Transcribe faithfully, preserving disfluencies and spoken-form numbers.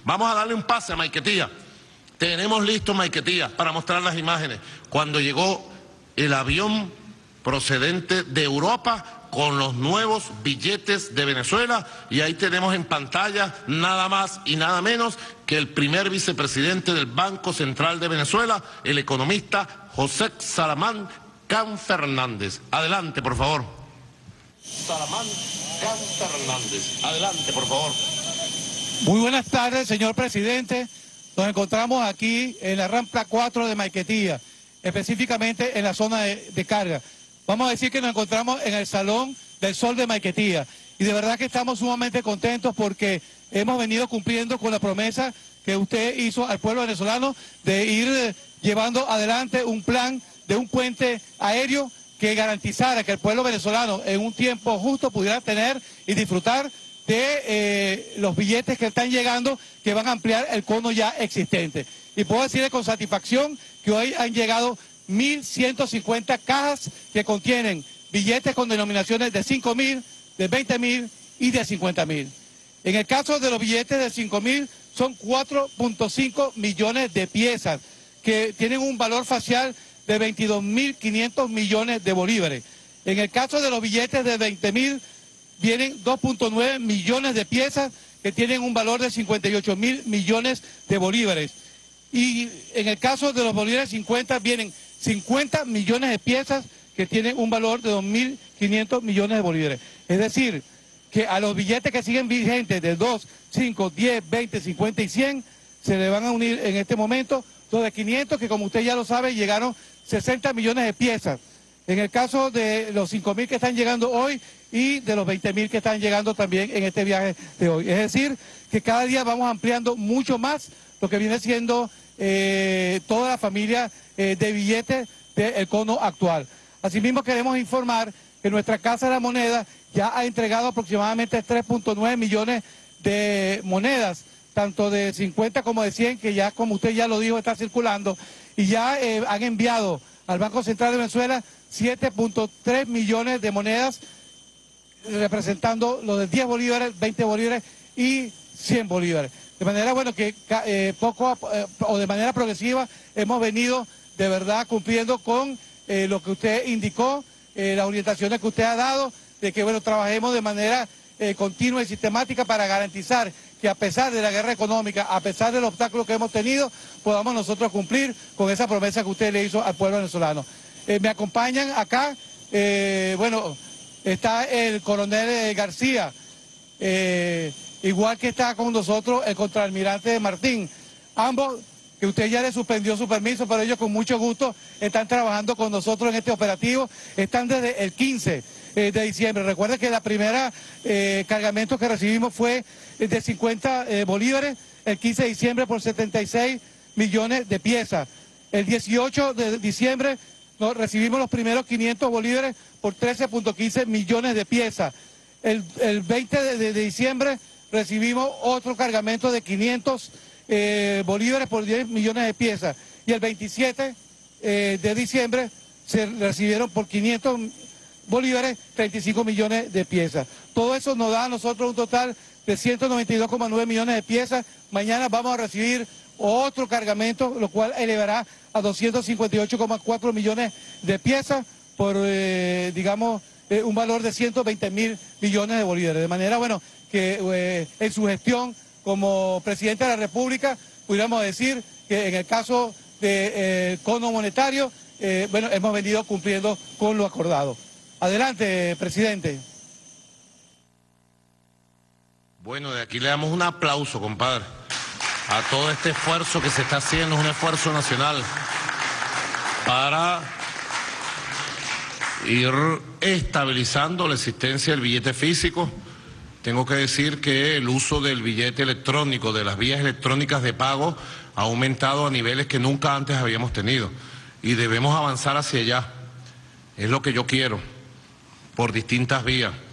Vamos a darle un pase a Maiquetía. Tenemos listo Maiquetía para mostrar las imágenes. Cuando llegó el avión procedente de Europa con los nuevos billetes de Venezuela, y ahí tenemos en pantalla nada más y nada menos que el primer vicepresidente del Banco Central de Venezuela, el economista José Salamán Can Fernández. Adelante, por favor. Salamán Can Fernández. Adelante, por favor. Muy buenas tardes, señor presidente. Nos encontramos aquí en la rampa cuatro de Maiquetía, específicamente en la zona de, de carga. Vamos a decir que nos encontramos en el Salón del Sol de Maiquetía, y de verdad que estamos sumamente contentos porque hemos venido cumpliendo con la promesa que usted hizo al pueblo venezolano de ir eh, llevando adelante un plan de un puente aéreo que garantizara que el pueblo venezolano en un tiempo justo pudiera tener y disfrutar de eh, los billetes que están llegando, que van a ampliar el cono ya existente. Y puedo decirle con satisfacción que hoy han llegado mil ciento cincuenta cajas que contienen billetes con denominaciones de cinco mil, de veinte mil y de cincuenta mil. En el caso de los billetes de cinco mil son cuatro punto cinco millones de piezas que tienen un valor facial de veintidós mil quinientos millones de bolívares. En el caso de los billetes de veinte mil vienen dos punto nueve millones de piezas que tienen un valor de cincuenta y ocho mil millones de bolívares. Y en el caso de los bolívares cincuenta vienen cincuenta millones de piezas que tienen un valor de dos mil quinientos millones de bolívares. Es decir, que a los billetes que siguen vigentes de dos, cinco, diez, veinte, cincuenta y cien se le van a unir en este momento los de quinientos, que como usted ya lo sabe llegaron sesenta millones de piezas. En el caso de los cinco mil que están llegando hoy y de los veinte mil que están llegando también en este viaje de hoy. Es decir, que cada día vamos ampliando mucho más lo que viene siendo eh, toda la familia eh, de billetes del cono actual. Asimismo queremos informar que nuestra Casa de la Moneda ya ha entregado aproximadamente tres punto nueve millones de monedas, tanto de cincuenta como de cien, que ya, como usted ya lo dijo, está circulando, y ya eh, han enviado al Banco Central de Venezuela siete punto tres millones de monedas, representando los de diez bolívares, veinte bolívares y cien bolívares. De manera, bueno, que eh, poco eh, o de manera progresiva hemos venido de verdad cumpliendo con eh, lo que usted indicó, eh, las orientaciones que usted ha dado, de que, bueno, trabajemos de manera eh, continua y sistemática para garantizar que a pesar de la guerra económica, a pesar del obstáculo que hemos tenido, podamos nosotros cumplir con esa promesa que usted le hizo al pueblo venezolano. Eh, me acompañan acá, eh, bueno, está el coronel eh, García, eh, igual que está con nosotros el contraalmirante Martín. Ambos, que usted ya le suspendió su permiso, pero ellos con mucho gusto están trabajando con nosotros en este operativo, están desde el quince de diciembre. Recuerden que la primera eh, cargamento que recibimos fue de cincuenta eh, bolívares, el quince de diciembre por setenta y seis millones de piezas. El dieciocho de diciembre nos recibimos los primeros quinientos bolívares por trece punto quince millones de piezas. El, el veinte de, de diciembre recibimos otro cargamento de quinientos eh, bolívares por diez millones de piezas. Y el veintisiete eh, de diciembre se recibieron por quinientos bolívares treinta y cinco millones de piezas. Todo eso nos da a nosotros un total de ciento noventa y dos coma nueve millones de piezas. Mañana vamos a recibir otro cargamento, lo cual elevará a doscientos cincuenta y ocho coma cuatro millones de piezas por, eh, digamos, eh, un valor de ciento veinte mil millones de bolívares. De manera, bueno, que eh, en su gestión como presidente de la República, pudiéramos decir que en el caso del eh, cono monetario, eh, bueno, hemos venido cumpliendo con lo acordado. Adelante, presidente. Bueno, de aquí le damos un aplauso, compadre, a todo este esfuerzo que se está haciendo, es un esfuerzo nacional para ir estabilizando la existencia del billete físico. Tengo que decir que el uso del billete electrónico, de las vías electrónicas de pago, ha aumentado a niveles que nunca antes habíamos tenido y debemos avanzar hacia allá. Es lo que yo quiero, por distintas vías.